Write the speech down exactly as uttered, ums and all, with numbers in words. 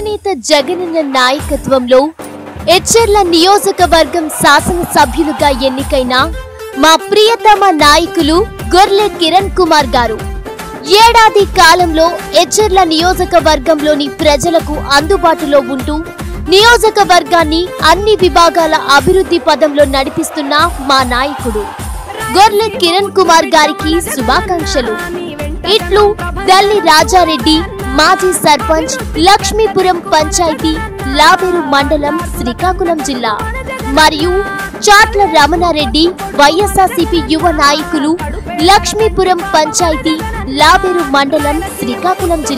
జననేత జగనన్న నాయకత్వంలో ఎచ్చెర్ల నియోజకవర్గం శాసనసభ్యులుగా ఎన్నికైన మా ప్రియతమ నాయకులు గొర్లె కిరణ్ కుమార్ గారు ఏడాది కాలంలో ఎచ్చెర్ల నియోజకవర్గంలోని ప్రజలకు అందుబాటులో ఉంటూ నియోజకవర్గాన్ని అన్ని విభాగాల అభివృద్ధి పదంలో నడిపిస్తున్న మా నాయకుడు గొర్లె కిరణ్ కుమార్ గారికి శుభాకాంక్షలు. ఇట్లు దల్లి రాజారెడ్డి, మాజీ సర్పంచ్, లక్ష్మీపురం పంచాయతీ, లాబేరు మండలం, శ్రీకాకుళం జిల్లా మరియు చాట్ల రమణారెడ్డి, వైఎస్ఆర్సీపీ యువ నాయకులు, లక్ష్మీపురం పంచాయతీ, లాబేరు మండలం, శ్రీకాకుళం జిల్లా.